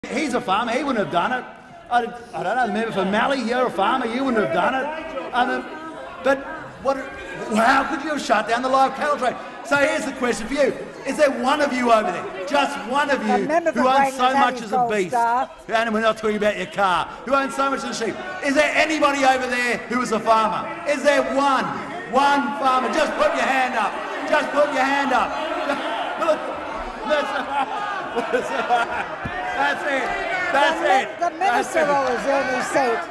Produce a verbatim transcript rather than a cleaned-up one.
He's a farmer, he wouldn't have done it. I, I don't know, remember for Mally, you're a farmer, you wouldn't have done it. Um, but what, how could you have shut down the live cattle trade? So here's the question for you. Is there one of you over there, just one of you, who owns so much as a beast, and we're not talking about your car, who owns so much as a sheep? Is there anybody over there who is a farmer? Is there one, one farmer? Just put your hand up. Just put your hand up. That's it. That's it. The minister will resume his seat.